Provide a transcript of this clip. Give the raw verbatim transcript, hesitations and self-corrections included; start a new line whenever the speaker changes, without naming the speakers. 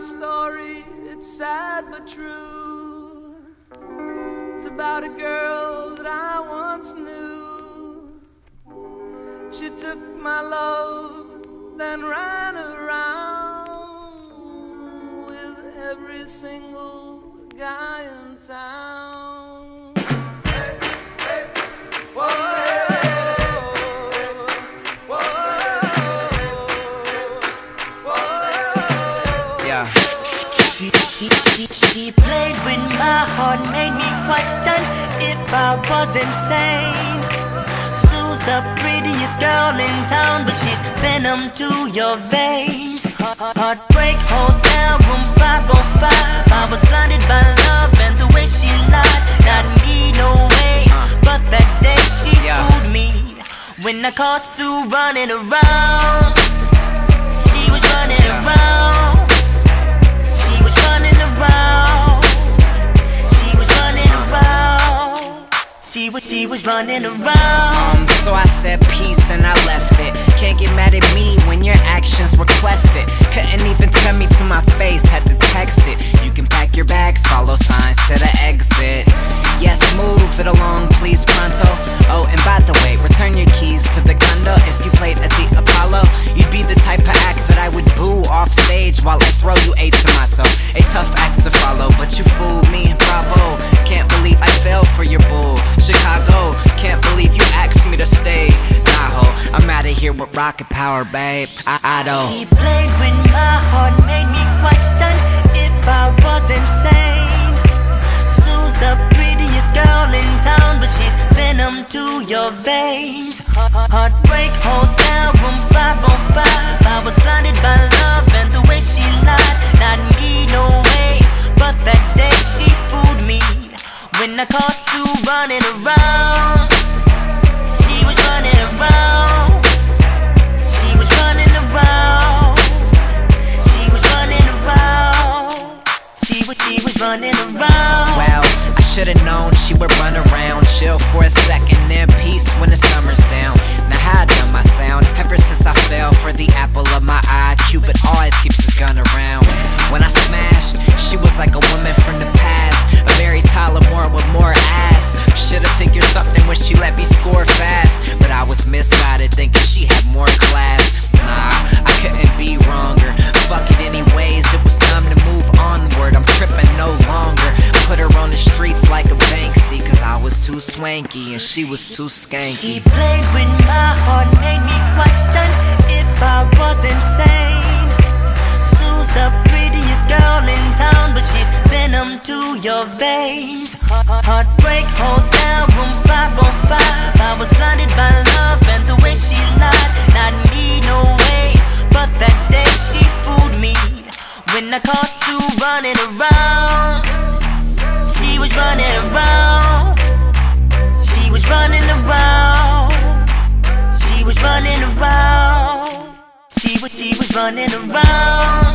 story, it's sad but true. It's about a girl that I once knew. She took my love, then ran around with every single guy in town. Hey, hey, whoa.
She, she, she, she played with my heart, made me question if I was insane. Sue's the prettiest girl in town, but she's venom to your veins. Heartbreak Hotel, room five oh five. I was blinded by love and the way she lied. Not me, no way, but that day she fooled me. When I caught Sue running around, she was running around. She was, she was running around.
Um, so I said peace and I left it. Can't get mad at me when your actions requested. Couldn't even tell me to my face, had to text it. You can pack your bags, follow signs to the exit. Yes, move it along, please, pronto. Oh, and by the way, return your keys to the condo. If you played at the Apollo, you'd be the type of act that I would boo off stage while I throw you a tomato. A tough act to follow, but you fooled me, bravo. Can't believe I fell for your bull. Chicago, can't believe you asked me to stay. Nah, ho, I'm outta here with rocket power, babe. I, I don't.
She played with my heart, made me question if I was insane. Sue's the prettiest girl in town, but she's venom to your veins. Heartbreak Hotel, room five oh five. I was blinded by love and the way she lied. Not me, no way, but that day she fooled me. When I caught Sue running around, she was running around. She was running around. She was running around. She was, she was running around.
Well, I should've known she would run around. Chill for a second, then peace when the summer's down. Now how I done my sound, ever since I fell for the apple of my eye. Cupid always keeps his gun around. When I smashed, she was like a woman from the past. A Mary Tyler Moore with more ass. Should've figured something when she let me score fast, but I was misguided thinking she had more class. Nah, I couldn't be wronger. Fuck it anyways, it was time to move onward. I'm tripping no longer. Put her on the streets like a Banksy, cause I was too swanky and she was too skanky.
She played with my heart, made me question if I was insane. Sue's the prettiest girl in town, but she's venom to your veins. Heartbreak Hotel, room five oh five. I was blinded by love and the way she lied. Not me, no way, but that day she fooled me. When I caught Sue running around, she was running around. She was running around. She was running around. She was, she was running around.